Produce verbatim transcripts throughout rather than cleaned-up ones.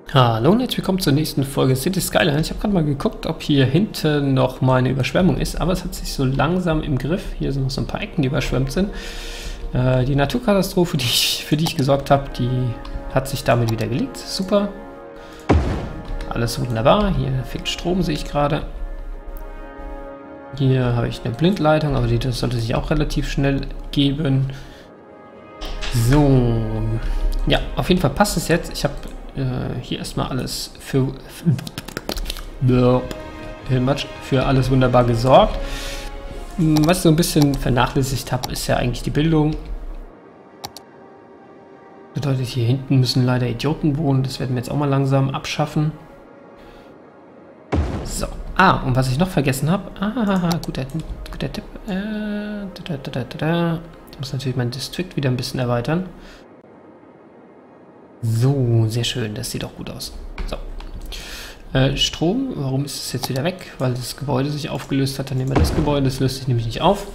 Hallo und herzlich willkommen zur nächsten Folge City Skylines. Ich habe gerade mal geguckt, ob hier hinten noch mal eine Überschwemmung ist, aber es hat sich so langsam im Griff. Hier sind noch so ein paar Ecken, die überschwemmt sind. Äh, die Naturkatastrophe, die ich, für die ich gesorgt habe, die hat sich damit wieder gelegt. Super. Alles wunderbar. Hier fehlt Strom, sehe ich gerade. Hier habe ich eine Blindleitung, aber die das sollte sich auch relativ schnell geben. So. Ja, auf jeden Fall passt es jetzt. Ich habe hier erstmal alles für, für, für alles wunderbar gesorgt. Was ich so ein bisschen vernachlässigt habe, ist ja eigentlich die Bildung. Bedeutet, hier hinten müssen leider Idioten wohnen. Das werden wir jetzt auch mal langsam abschaffen. So. Ah, und was ich noch vergessen habe. Ah, guter, guter Tipp. Äh, da, da, da, da, da. Ich muss natürlich mein Distrikt wieder ein bisschen erweitern. So, sehr schön. Das sieht auch gut aus. So. Äh, Strom. Warum ist es jetzt wieder weg? Weil das Gebäude sich aufgelöst hat. Dann nehmen wir das Gebäude. Das löst sich nämlich nicht auf.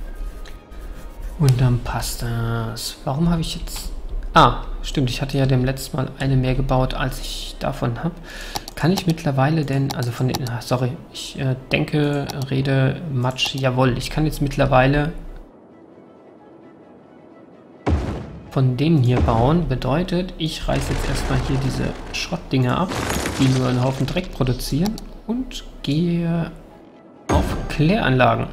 Und dann passt das. Warum habe ich jetzt... Ah, stimmt. Ich hatte ja dem letzten Mal eine mehr gebaut, als ich davon habe. Kann ich mittlerweile denn... Also von den... Sorry. Ich äh, denke, rede, Matsch. Jawohl. Ich kann jetzt mittlerweile... von denen hier bauen, bedeutet, ich reiße jetzt erstmal hier diese Schrottdinger ab, die nur einen Haufen Dreck produzieren und gehe auf Kläranlagen.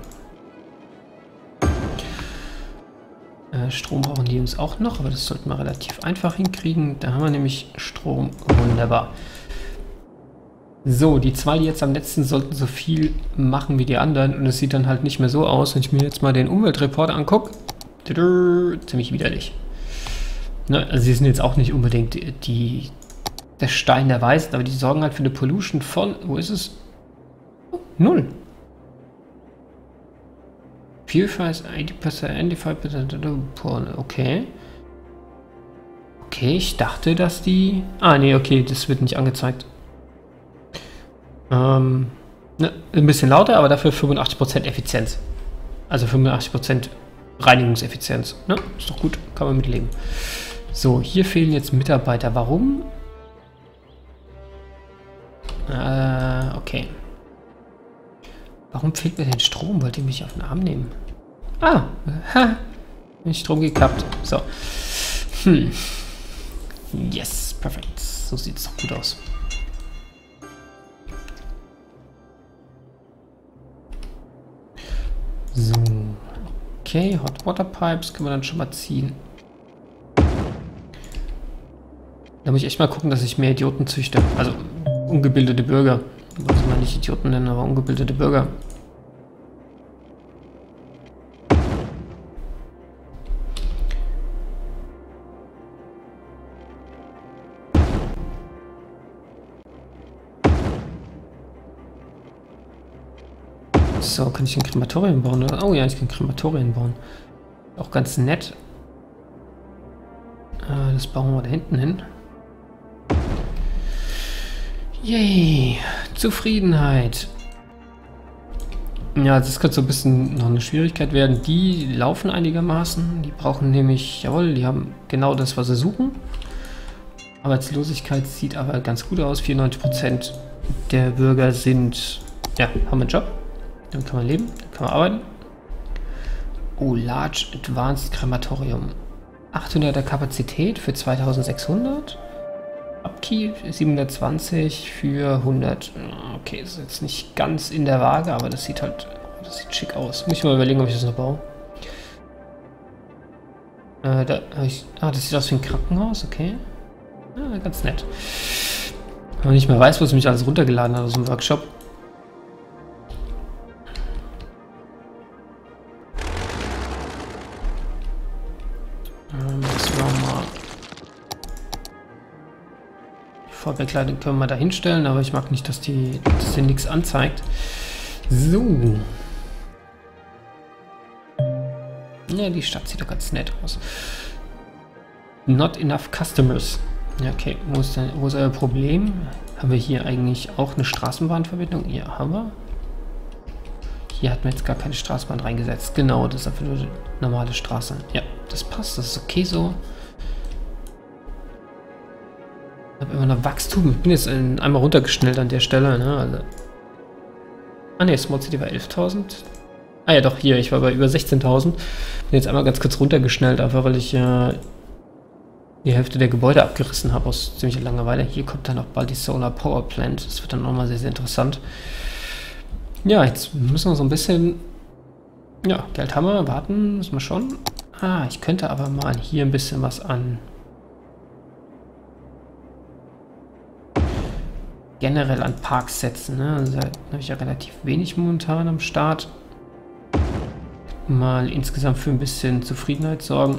Äh, Strom brauchen die Jungs auch noch, aber das sollten wir relativ einfach hinkriegen. Da haben wir nämlich Strom. Wunderbar. So, die zwei, die jetzt am letzten sollten so viel machen wie die anderen und es sieht dann halt nicht mehr so aus, wenn ich mir jetzt mal den Umweltreport angucke. Ziemlich widerlich. Ne, also sie sind jetzt auch nicht unbedingt die, die der Stein der Weisen, aber die sorgen halt für eine Pollution von, wo ist es? Oh, null. Purifies achtzig Prozent, fünfundachtzig Prozent, okay. Okay, ich dachte, dass die... Ah, nee, okay, das wird nicht angezeigt. Ähm, ne, ein bisschen lauter, aber dafür fünfundachtzig Prozent Effizienz. Also fünfundachtzig Prozent Reinigungseffizienz. Ne? Ist doch gut, kann man mitleben. So, hier fehlen jetzt Mitarbeiter. Warum? Äh, okay. Warum fehlt mir denn Strom? Wollt ihr mich auf den Arm nehmen? Ah, ha, den Strom gekappt. So. Hm. Yes, perfekt. So sieht es doch gut aus. So. Okay, Hot Water Pipes können wir dann schon mal ziehen. Da muss ich echt mal gucken, dass ich mehr Idioten züchte. Also ungebildete Bürger. Was man nicht Idioten nennen, aber ungebildete Bürger. So, kann ich ein Krematorium bauen? Oder? Oh ja, ich kann Krematorien bauen. Auch ganz nett. Äh, das bauen wir da hinten hin. Yay, Zufriedenheit. Ja, das könnte so ein bisschen noch eine Schwierigkeit werden. Die laufen einigermaßen. Die brauchen nämlich, jawohl, die haben genau das, was sie suchen. Arbeitslosigkeit sieht aber ganz gut aus. vierundneunzig Prozent der Bürger sind, ja, haben einen Job. Dann kann man leben, dann kann man arbeiten. Oh, Large Advanced Krematorium. achthunderter Kapazität für zweitausendsechshundert. Upkeep siebenhundertzwanzig für hundert. Okay, das ist jetzt nicht ganz in der Waage, aber das sieht halt, das sieht schick aus. Muss ich mal überlegen, ob ich das noch baue. Äh, da habe ich, ah, das sieht aus wie ein Krankenhaus, okay. Ja, ganz nett. Wenn man nicht mehr weiß, wo es mich alles runtergeladen hat aus dem Workshop. Ähm, das war mal... Vorbekleidung können wir da hinstellen, aber ich mag nicht, dass die dass die nichts anzeigt. So. Ja, die Stadt sieht doch ganz nett aus. Not enough customers. Ja, okay. Wo ist, denn, wo ist euer Problem? Haben wir hier eigentlich auch eine Straßenbahnverbindung? Ja, haben wir. Hier hat man jetzt gar keine Straßenbahn reingesetzt. Genau, das ist einfach nur eine normale Straße. Ja, das passt. Das ist okay so. Ich habe immer noch Wachstum. Ich bin jetzt in, einmal runtergeschnellt an der Stelle. Ne? Also, ah ne, Small City war elftausend. Ah ja, doch, hier. Ich war bei über sechzehntausend. Bin jetzt einmal ganz kurz runtergeschnellt, einfach weil ich äh, die Hälfte der Gebäude abgerissen habe aus ziemlicher Langeweile. Hier kommt dann auch bald die Solar Power Plant. Das wird dann nochmal sehr, sehr interessant. Ja, jetzt müssen wir so ein bisschen... Ja, Geld haben wir. Warten, müssen wir schon. Ah, ich könnte aber mal hier ein bisschen was an... generell an Parks setzen. Ne? Also, da habe ich ja relativ wenig momentan am Start. Mal insgesamt für ein bisschen Zufriedenheit sorgen.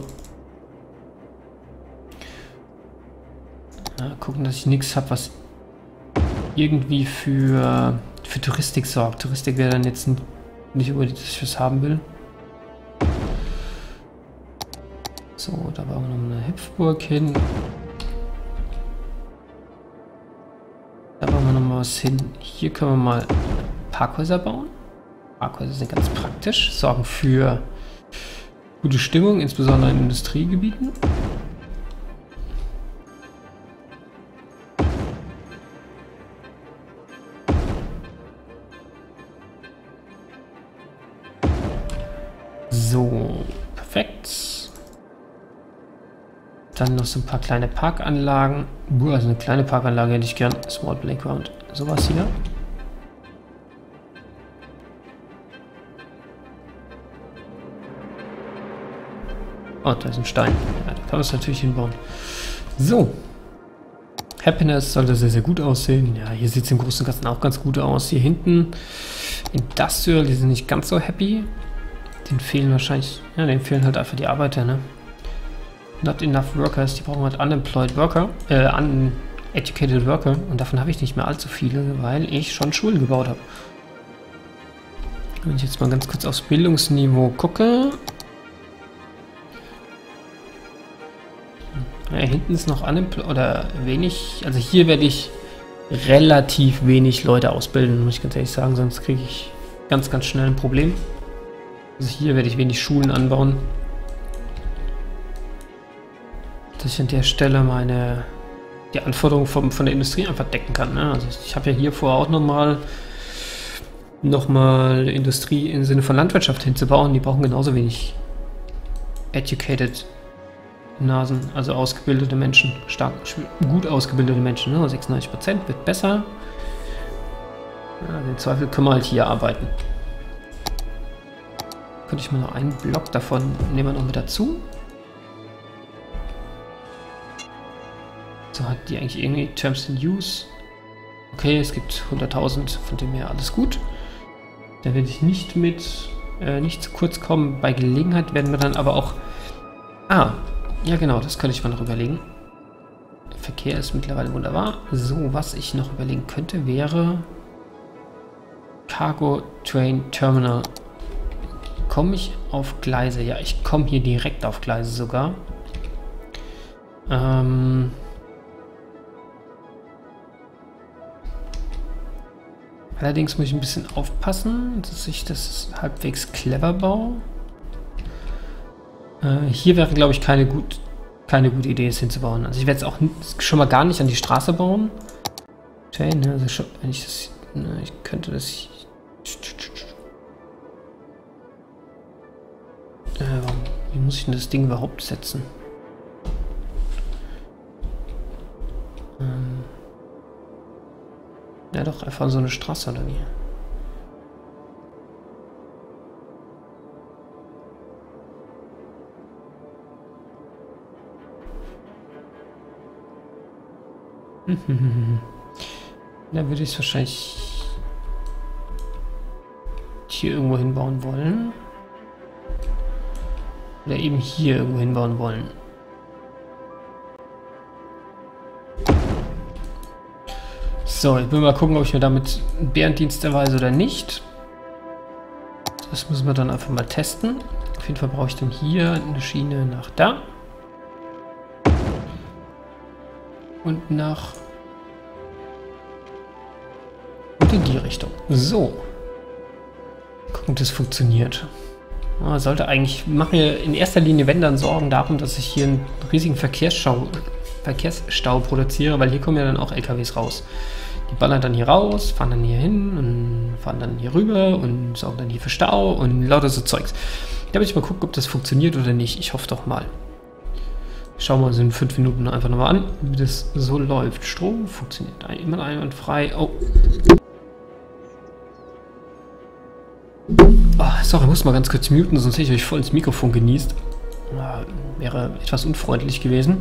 Ja, gucken, dass ich nichts habe, was irgendwie für, für Touristik sorgt. Touristik wäre dann jetzt nicht unbedingt, dass ich was haben will. So, da bauen wir noch eine Hüpfburg hin. Da bauen wir noch mal was hin. Hier können wir mal Parkhäuser bauen. Parkhäuser sind ganz praktisch, sorgen für gute Stimmung, insbesondere in Industriegebieten. So, perfekt. Dann noch so ein paar kleine Parkanlagen. Uh, also eine kleine Parkanlage hätte ich gern. Small Playground. Sowas hier. Oh, da ist ein Stein. Ja, da kann man es natürlich hinbauen. So. Happiness sollte sehr, sehr gut aussehen. Ja, hier sieht es im Großen und Ganzen auch ganz gut aus. Hier hinten Industrial, die sind nicht ganz so happy. Den fehlen wahrscheinlich, ja, denen fehlen halt einfach die Arbeiter, ne? Not enough workers, die brauchen halt unemployed worker, äh, uneducated worker. Und davon habe ich nicht mehr allzu viele, weil ich schon Schulen gebaut habe. Wenn ich jetzt mal ganz kurz aufs Bildungsniveau gucke. Ja, hinten ist noch unemployed, oder wenig, also hier werde ich relativ wenig Leute ausbilden, muss ich ganz ehrlich sagen, sonst kriege ich ganz, ganz schnell ein Problem. Also hier werde ich wenig Schulen anbauen. Dass ich an der Stelle meine die Anforderungen vom, von der Industrie einfach decken kann. Ne? Also ich, ich habe ja hier vor auch nochmal noch mal Industrie im Sinne von Landwirtschaft hinzubauen. Die brauchen genauso wenig educated Nasen, also ausgebildete Menschen, stark, gut ausgebildete Menschen. Ne? sechsundneunzig Prozent wird besser. Ja, im Zweifel können wir halt hier arbeiten. Könnte ich mal noch einen Block davon nehmen wir noch mit dazu. So, hat die eigentlich irgendwie Terms in Use? Okay, es gibt hunderttausend, von dem her alles gut. Da werde ich nicht mit, äh, nicht zu kurz kommen. Bei Gelegenheit werden wir dann aber auch... Ah, ja genau, das könnte ich mal noch überlegen. Der Verkehr ist mittlerweile wunderbar. So, was ich noch überlegen könnte, wäre... Cargo Train Terminal. Komme ich auf Gleise? Ja, ich komme hier direkt auf Gleise sogar. Ähm... Allerdings muss ich ein bisschen aufpassen, dass ich das halbwegs clever baue. Äh, hier wäre, glaube ich, keine, gut, keine gute Idee, es hinzubauen. Also ich werde es auch schon mal gar nicht an die Straße bauen. Okay, ne, also schon, wenn ich das... Ne, ich könnte das... Äh, wie muss ich denn das Ding überhaupt setzen? Ähm... Ja doch, einfach so eine Straße oder wie? Da würde ich es wahrscheinlich hier irgendwo hinbauen wollen. Oder eben hier irgendwo hinbauen wollen. So, ich will mal gucken, ob ich mir damit einen Bärendienst erweise oder nicht. Das müssen wir dann einfach mal testen. Auf jeden Fall brauche ich dann hier eine Schiene nach da. Und nach... Und in die Richtung. So. Gucken, ob das funktioniert. Ja, sollte eigentlich... Machen wir in erster Linie, wenn dann, Sorgen darum, dass ich hier einen riesigen Verkehrsstau, Verkehrsstau produziere, weil hier kommen ja dann auch L K Ws raus. Die ballern dann hier raus, fahren dann hier hin und fahren dann hier rüber und sorgen dann hier für Stau und lauter so Zeugs. Da will ich mal gucken, ob das funktioniert oder nicht. Ich hoffe doch mal. Schauen wir uns in fünf Minuten einfach nochmal an, wie das so läuft. Strom funktioniert immer einwandfrei. Oh. Oh, sorry, ich muss mal ganz kurz muten, sonst hätte ich euch voll ins Mikrofon genießt. Wäre etwas unfreundlich gewesen.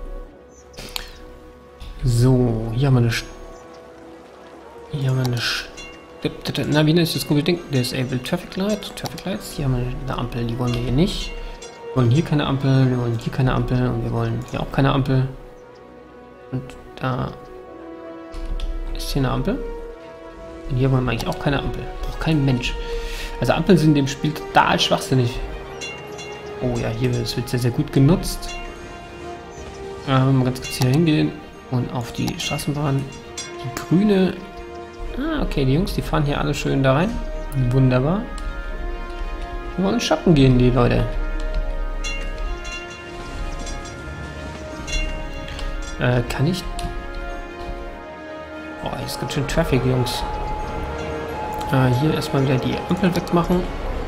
So, hier haben wir eine... St hier haben wir eine... St Na, wie nennt sich das gute Ding? Disable Traffic Light. Traffic Lights. Hier haben wir eine Ampel, die wollen wir hier nicht. Wir wollen hier keine Ampel, wir wollen hier keine Ampel und wir wollen hier auch keine Ampel. Und da ist hier eine Ampel. Und hier wollen wir eigentlich auch keine Ampel. Braucht kein Mensch. Also Ampeln sind in dem Spiel total schwachsinnig. Oh ja, hier wird es sehr, sehr gut genutzt. Ähm, mal ganz kurz hier hingehen und auf die Straßenbahn. Die grüne. Ah, okay, die Jungs, die fahren hier alle schön da rein. Wunderbar. Wir wollen shoppen gehen, die Leute. Äh, kann ich... Oh, es gibt schon Traffic, Jungs. Äh, hier erstmal wieder die Ampel wegmachen.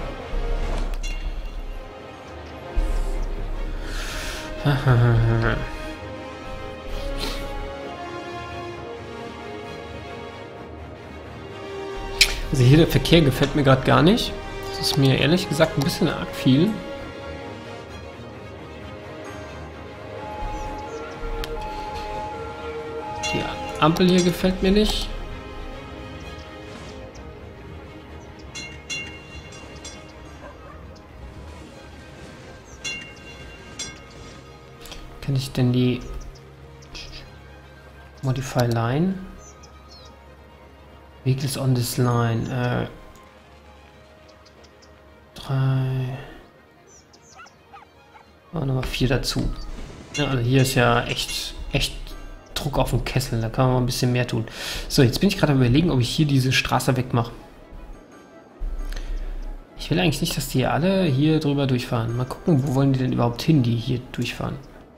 Also hier der Verkehr gefällt mir gerade gar nicht. Das ist mir ehrlich gesagt ein bisschen arg viel. Die Ampel hier gefällt mir nicht. Kann ich denn die Modify Line? Vehicles on this line. Äh, drei. Oh, Nummer vier dazu. Ja, also hier ist ja echt, echt Druck auf den Kessel. Da kann man mal ein bisschen mehr tun. So, jetzt bin ich gerade überlegen, ob ich hier diese Straße wegmache. Ich will eigentlich nicht, dass die alle hier drüber durchfahren. Mal gucken, wo wollen die denn überhaupt hin, die hier durchfahren?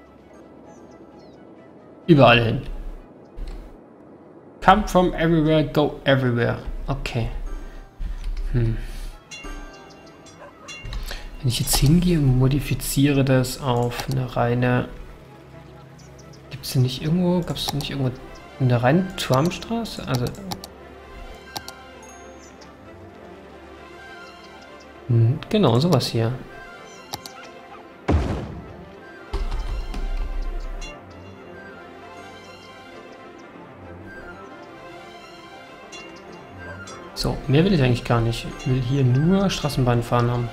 Überall hin. Come from everywhere, go everywhere. Okay. Hm. Wenn ich jetzt hingehe und modifiziere das auf eine reine... Gibt es denn nicht irgendwo... Gab es nicht irgendwo eine reine Turmstraße? Also... Hm, genau, sowas hier. So, mehr will ich eigentlich gar nicht. Ich will hier nur Straßenbahn fahren haben.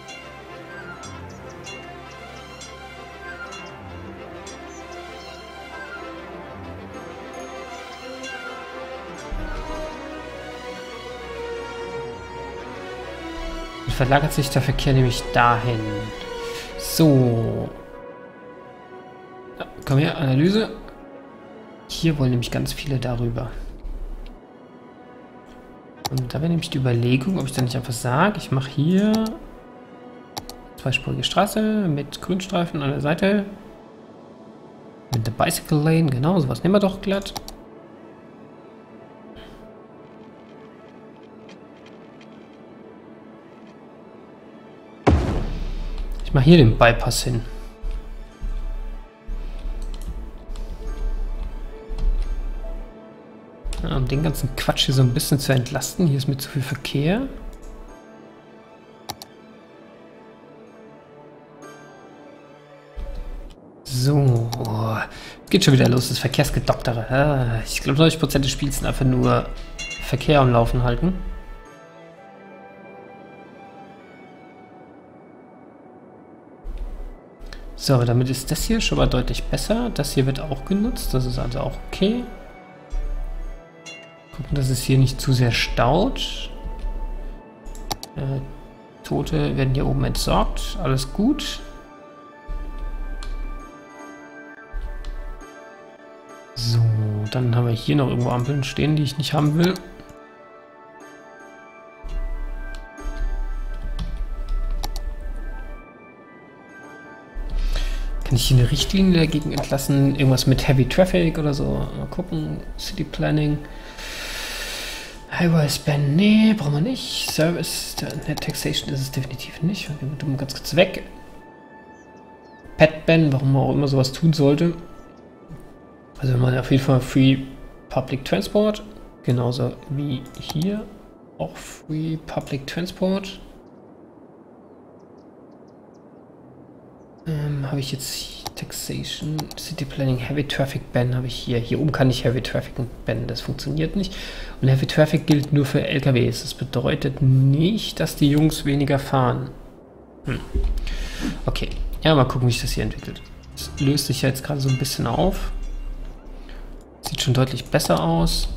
Und verlagert sich der Verkehr nämlich dahin. So. Ja, komm her, Analyse. Hier wollen nämlich ganz viele darüber. Und da wäre nämlich die Überlegung, ob ich dann nicht einfach sage, ich mache hier zweispurige Straße mit Grünstreifen an der Seite. Mit der Bicycle Lane, genau, sowas nehmen wir doch glatt. Ich mache hier den Bypass hin. Um den ganzen Quatsch hier so ein bisschen zu entlasten. Hier ist mir zu viel Verkehr. So. Es geht schon wieder los, das Verkehrsgedoktere. Ich glaube, neunzig Prozent des Spiels sind einfach nur Verkehr am Laufen halten. So, damit ist das hier schon mal deutlich besser. Das hier wird auch genutzt. Das ist also auch okay. Gucken, dass es hier nicht zu sehr staut. Äh, Tote werden hier oben entsorgt. Alles gut. So, dann haben wir hier noch irgendwo Ampeln stehen, die ich nicht haben will. Kann nicht hier eine Richtlinie dagegen entlassen? Irgendwas mit Heavy Traffic oder so? Mal gucken. City Planning. Highway Ban, nee, brauchen wir nicht. Service, Net Taxation ist es definitiv nicht. Wir tun ganz kurz weg. Pet Ban, warum man auch immer sowas tun sollte. Also wir machen auf jeden Fall Free Public Transport. Genauso wie hier. Auch Free Public Transport. Ähm, habe ich jetzt Taxation, City Planning, Heavy Traffic Ban habe ich hier. Hier oben kann ich Heavy Traffic bannen, das funktioniert nicht. Und Heavy Traffic gilt nur für L K Ws. Das bedeutet nicht, dass die Jungs weniger fahren. Hm. Okay, ja, mal gucken, wie sich das hier entwickelt. Das löst sich ja jetzt gerade so ein bisschen auf. Sieht schon deutlich besser aus.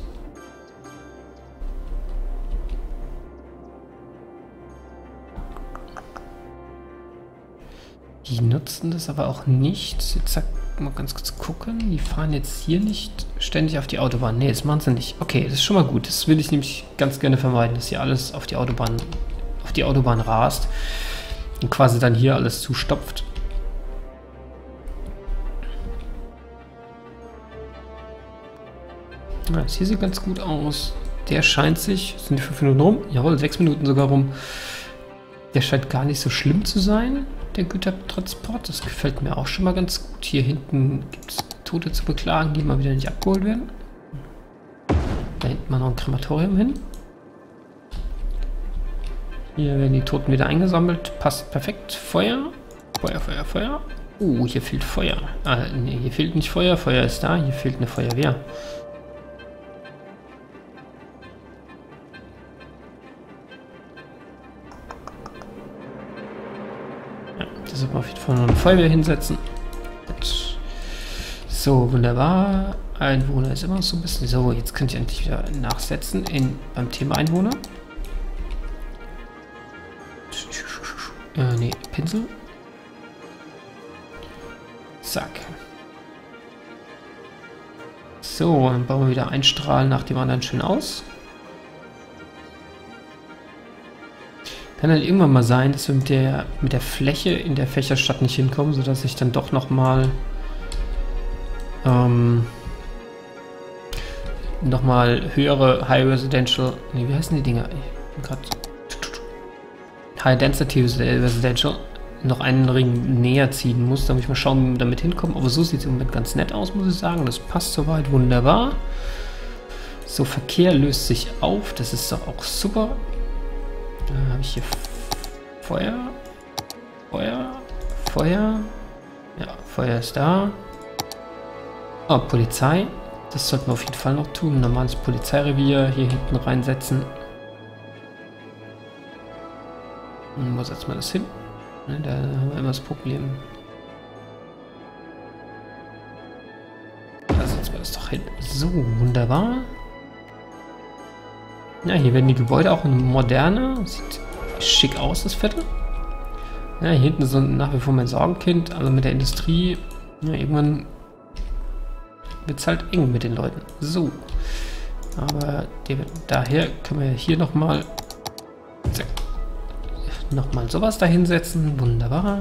Die nutzen das aber auch nicht. Jetzt sag mal ganz kurz gucken. Die fahren jetzt hier nicht ständig auf die Autobahn. Ne, das machen sie nicht. Okay, das ist schon mal gut. Das will ich nämlich ganz gerne vermeiden, dass hier alles auf die Autobahn, auf die Autobahn rast und quasi dann hier alles zustopft. Ja, das hier sieht ganz gut aus. Der scheint sich, sind die fünf Minuten rum? Jawohl, sechs Minuten sogar rum. Der scheint gar nicht so schlimm zu sein, der Gütertransport. Das gefällt mir auch schon mal ganz gut. Hier hinten gibt es Tote zu beklagen, die mal wieder nicht abgeholt werden. Da hinten mal noch ein Krematorium hin. Hier werden die Toten wieder eingesammelt. Passt perfekt. Feuer. Feuer, Feuer, Feuer. Oh, hier fehlt Feuer. Ah, nee, hier fehlt nicht Feuer. Feuer ist da. Hier fehlt eine Feuerwehr. Da sollte man auf jeden Fall noch eine Feuerwehr hinsetzen. Gut. So, wunderbar. Einwohner ist immer noch so ein bisschen. So, jetzt könnt ihr endlich wieder nachsetzen in, beim Thema Einwohner. Äh, nee, Pinsel. Zack. So, dann bauen wir wieder ein Strahl nach dem anderen schön aus. Kann dann irgendwann mal sein, dass wir mit der, mit der Fläche in der Fächerstadt nicht hinkommen, sodass ich dann doch nochmal ähm, nochmal höhere High Residential, nee, wie heißen die Dinger? Ich bin gerade High Density Residential noch einen Ring näher ziehen muss. Da muss ich mal schauen, wie wir damit hinkommen. Aber so sieht es im Moment ganz nett aus, muss ich sagen. Das passt soweit wunderbar. So, Verkehr löst sich auf. Das ist doch auch super. Da habe ich hier Feuer, Feuer, Feuer. Ja, Feuer ist da. Oh, Polizei. Das sollten wir auf jeden Fall noch tun. Ein normales Polizeirevier hier hinten reinsetzen. Und wo setzen wir das hin? Ne, da haben wir immer das Problem. Da setzen wir das doch hin. So, wunderbar. Ja, hier werden die Gebäude auch moderner. Sieht schick aus, das Viertel. Ja, hier hinten ist so nach wie vor mein Sorgenkind. Also mit der Industrie. Ja, irgendwann wird es halt eng mit den Leuten. So. Aber die, daher können wir hier nochmal nochmal sowas da hinsetzen. Wunderbar.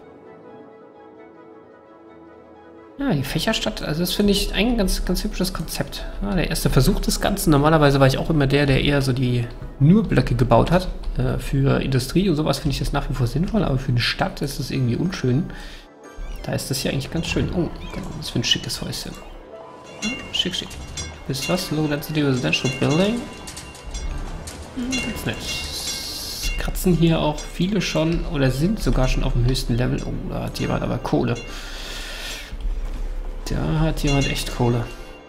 Ja, die Fächerstadt, also das finde ich ein ganz, ganz hübsches Konzept. Ja, der erste Versuch des Ganzen. Normalerweise war ich auch immer der, der eher so die nur Blöcke gebaut hat. Äh, für Industrie und sowas finde ich das nach wie vor sinnvoll, aber für eine Stadt ist das irgendwie unschön. Da ist das hier eigentlich ganz schön. Oh, genau, das für ein schickes Häuschen. Ja, schick, schick. Ist was? Low Density Residential Building. Hm, ganz nett. Kratzen hier auch viele schon oder sind sogar schon auf dem höchsten Level. Oh, da hat jemand aber Kohle. Da hat jemand echt Kohle.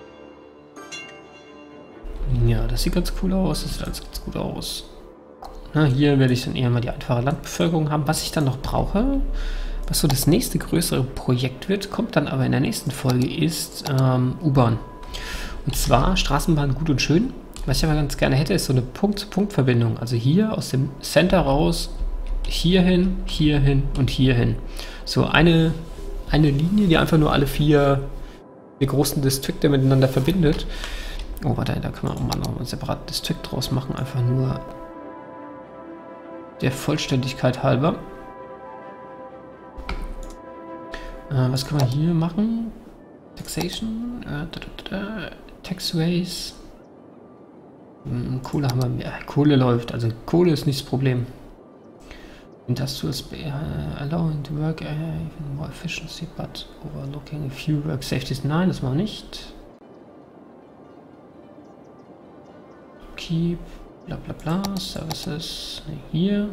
Ja, das sieht ganz cool aus. Das sieht alles ganz gut aus. Na, hier werde ich dann eher mal die einfache Landbevölkerung haben. Was ich dann noch brauche, was so das nächste größere Projekt wird, kommt dann aber in der nächsten Folge, ist ähm, U-Bahn. Und zwar Straßenbahn gut und schön. Was ich aber ganz gerne hätte, ist so eine Punkt-zu-Punkt-Verbindung. Also hier aus dem Center raus, hierhin, hierhin und hierhin. So eine... Eine Linie, die einfach nur alle vier, vier großen Distrikte miteinander verbindet. Oh, warte, da kann man auch mal noch ein separates Distrikt draus machen. Einfach nur der Vollständigkeit halber. Äh, was können wir hier machen? Taxation, äh, da, da, da, Taxways. Hm, Kohle haben wir mehr. Kohle läuft, also Kohle ist nicht das Problem. Industrial uh, allowing to work uh, even more efficiency, but overlooking a few work safeties. Nein, das machen wir nicht. Keep, bla bla bla, Services, hier.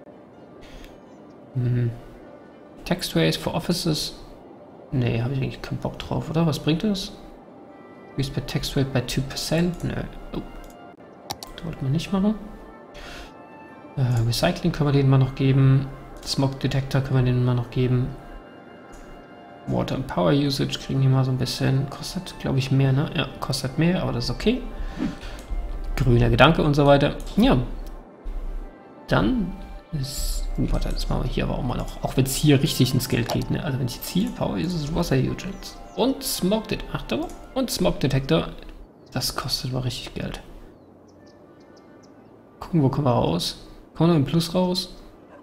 Hm. Taxways for Offices. Nee, habe ich eigentlich keinen Bock drauf, oder? Was bringt das? Increase per Tax Rate by two percent? Nö. Oh. Das wollten wir nicht machen. Äh, Recycling können wir denen mal noch geben. Smoke Detector können wir denen mal noch geben. Water and Power Usage kriegen die mal so ein bisschen. Kostet, glaube ich, mehr, ne? Ja, kostet mehr, aber das ist okay. Grüner Gedanke und so weiter. Ja. Dann ist... Uh, warte, das machen wir hier aber auch mal noch. Auch wenn es hier richtig ins Geld geht, ne? Also wenn ich jetzt hier Power Usage, Wasser Usage und Smoke Detector. Achtung! Und Smoke Detector. Das kostet mal richtig Geld. Gucken, wo kommen wir raus? Kommen wir noch im Plus raus?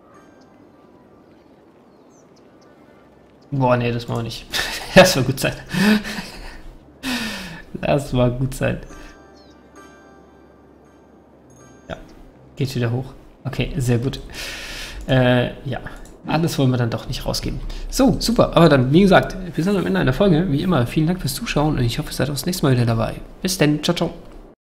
Boah, nee, das machen wir nicht. Das war gut sein. Das war gut sein. Ja, geht wieder hoch. Okay, sehr gut. Äh, ja, alles wollen wir dann doch nicht rausgeben. So, super. Aber dann, wie gesagt, wir sind am Ende einer Folge. Wie immer, vielen Dank fürs Zuschauen und ich hoffe, ihr seid auch das nächste Mal wieder dabei. Bis dann. Ciao, ciao.